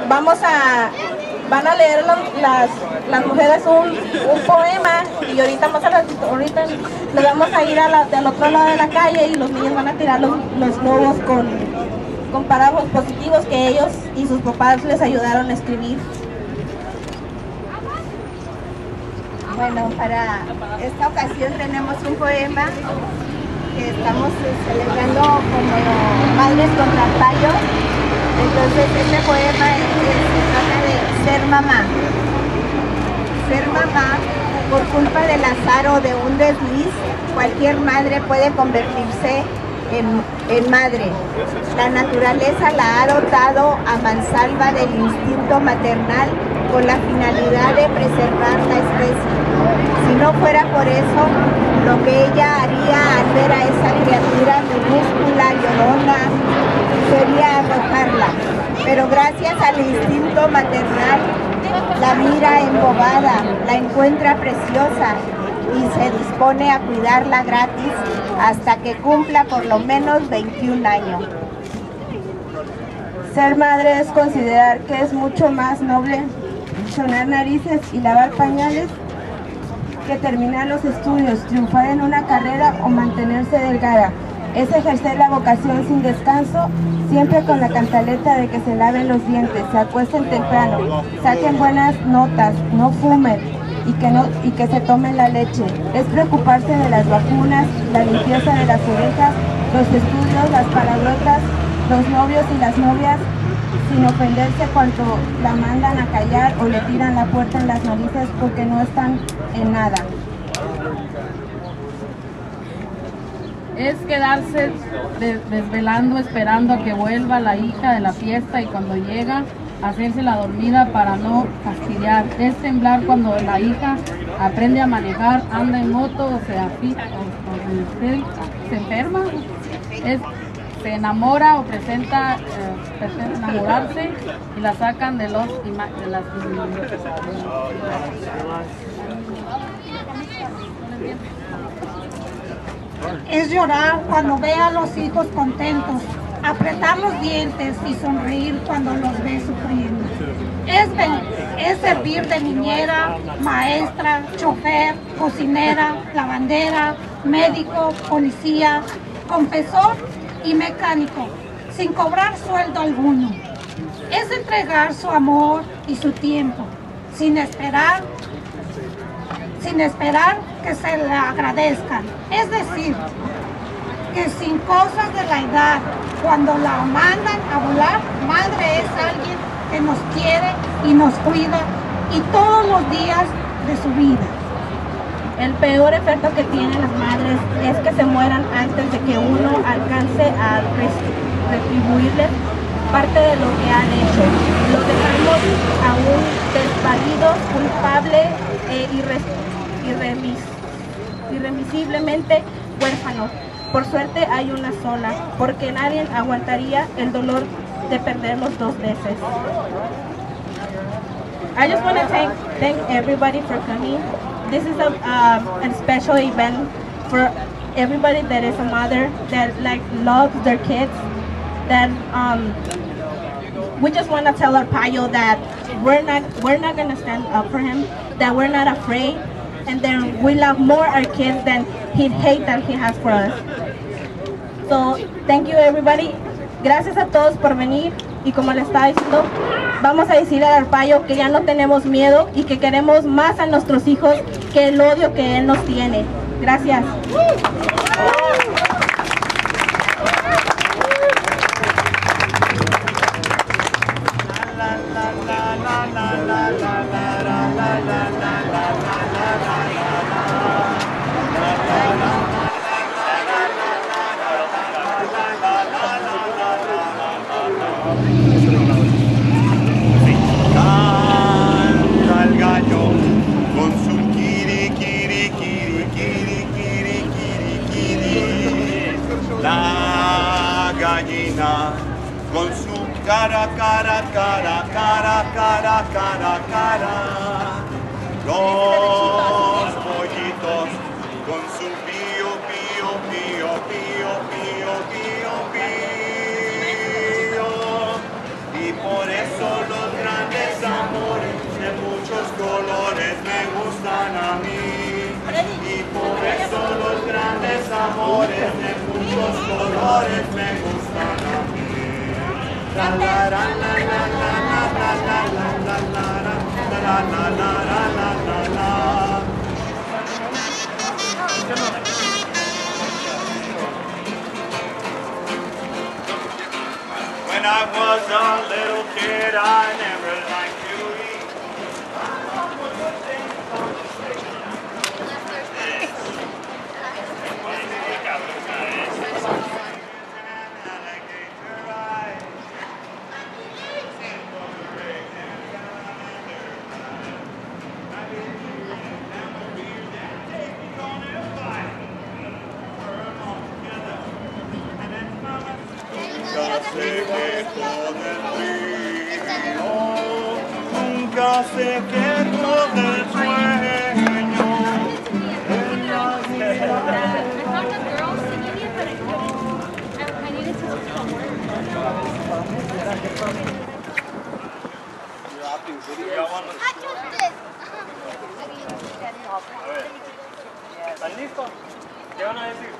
van a leer las mujeres un poema y ahorita les vamos a ir del otro lado de la calle y los niños van a tirar los globos con párrafos positivos que ellos y sus papás les ayudaron a escribir. Bueno, para esta ocasión tenemos un poema que estamos celebrando como Madres contra el Payo. Entonces este poema se trata de ser mamá. Ser mamá, por culpa del azar o de un desliz, cualquier madre puede convertirse en madre. La naturaleza la ha dotado a mansalva del instinto maternal con la finalidad de preservar la especie. Si no fuera por eso, lo que ella haría al ver a esa criatura minúscula, llorona, sería arrojarla. Pero gracias al instinto maternal, la mira embobada, la encuentra preciosa y se dispone a cuidarla gratis hasta que cumpla por lo menos 21 años. Ser madre es considerar que es mucho más noble sonar narices y lavar pañales que terminar los estudios, triunfar en una carrera o mantenerse delgada. Es ejercer la vocación sin descanso, siempre con la cantaleta de que se laven los dientes, se acuesten temprano, saquen buenas notas, no fumen y que se tomen la leche. Es preocuparse de las vacunas, la limpieza de las orejas, los estudios, las palabrotas, los novios y las novias, sin ofenderse cuando la mandan a callar o le tiran la puerta en las narices porque no están en nada. Es quedarse desvelando esperando a que vuelva la hija de la fiesta y cuando llega hacerse la dormida para no fastidiar. Es temblar cuando la hija aprende a manejar, anda en moto o se enferma, se enamora o presenta enamorarse y la sacan de las Es llorar cuando ve a los hijos contentos, apretar los dientes y sonreír cuando los ve sufriendo. Es servir de niñera, maestra, chofer, cocinera, lavandera, médico, policía, confesor y mecánico, sin cobrar sueldo alguno. Es entregar su amor y su tiempo, sin esperar que se le agradezcan. Es decir, que sin cosas de la edad, cuando la mandan a volar, madre es alguien que nos quiere y nos cuida y todos los días de su vida. El peor efecto que tienen las madres es que se mueran antes de que uno alcance a retribuirles parte de lo que han hecho. Lo dejamos aún desvalido, culpable e irremisiblemente huérfano. Por suerte hay una sola, porque nadie aguantaría el dolor de perderlos dos veces. I just want to thank everybody for coming. This is a special event for everybody that is a mother that loves their kids. That we just want to tell our Payo that we're not gonna stand up for him. That we're not afraid, and then we love more our kids than he hate that he has for us. So thank you everybody. Gracias a todos por venir y como les estaba diciendo, vamos a decirle al Payo que ya no tenemos miedo y que queremos más a nuestros hijos que el odio que él nos tiene. Gracias. La gallina con su cara, cara, cara, cara, cara, cara, cara. Los pollitos con su pío, pío, pío, pío, pío, pío, pío. Y por eso los amores de muchos colores me gustan a mí. La la la la la la la la la la la la la la la la. When I was a little kid, I never liked to eat. Nunca se quejó del sueño. ¿Están listos? ¿Qué van a decir?